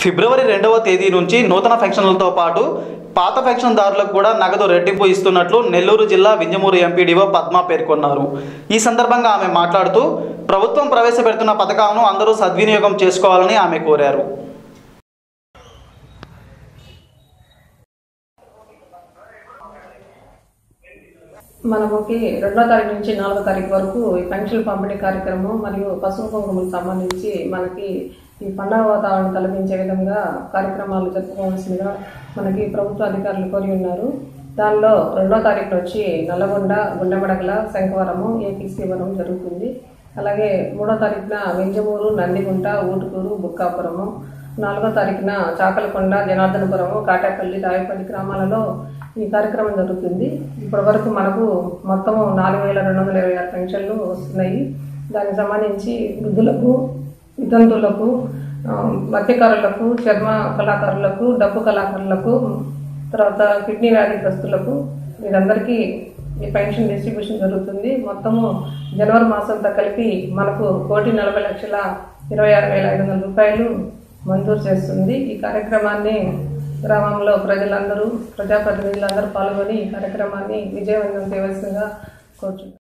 ఫిబ్రవరి 2వ తేదీ నుంచి నూతన పెన్షన్లతో పాటు పాత పెన్షన్దారులకు కూడా నగదు రెట్టింపు ఇస్తున్నట్లు నెల్లూరు జిల్లా వింజమూరు ఎంపీడీఓ పద్మ పేర్కొన్నారు. ఈ సందర్భంగా ఆమె మాట్లాడుతూ ప్రభుత్వం ప్రవేశపెడుతున్న పథకాలను అందరూ సద్వినియోగం చేసుకోవాలని ఆమె కోరారు. మనకి 2వ తారీఖు నుంచి 4వ తారీఖు వరకు ఈ పెన్షన్ పంపిణీ కార్యక్రమం మరియు పసుపు కుంకుమలకు సంబంధించి మనకి ఈ పండుగ వాతావరణం కల్పించే విధంగా కార్యక్రమాలు జరుపుకోవాల్సిందిగా మనకి ప్రభుత్వ అధికారులు కోరి ఉన్నారు. దానిలో 2వ తారీఖున వచ్చి నల్లగొండ, గుండెమడగల, శంఖవరము, ఏపీసీవరం జరుగుతుంది. అలాగే 3వ తారీఖున వింజమూరు, నందిగుంట, ఊటుకూరు, బుక్కాపురము, 4వ తారీఖున చాకలకొండ, జనార్దనపురము, కాటాపల్లి, రాయపల్లి గ్రామాలలో ఈ కార్యక్రమం జరుగుతుంది. ఇప్పటి వరకు మనకు మొత్తం 4226 పెన్షన్లు వస్తున్నాయి. దానికి సంబంధించి వృద్ధులకు, వితంతువులకు, మత్స్యకారులకు, చర్మ కళాకారులకు, డబ్బు కళాకారులకు, తర్వాత కిడ్నీ వ్యాధిగ్రస్తులకు వీరందరికీ ఈ పెన్షన్ డిస్ట్రిబ్యూషన్ జరుగుతుంది. మొత్తము జనవరి మాసంతో కలిపి మనకు 1,40,26,500 రూపాయలు మంజూరు చేస్తుంది. ఈ కార్యక్రమాన్ని గ్రామంలో ప్రజలందరూ, ప్రజాప్రతినిధులందరూ పాల్గొని ఈ కార్యక్రమాన్ని విజయవంతం చేయవలసిందిగా కోరుచున్నాను.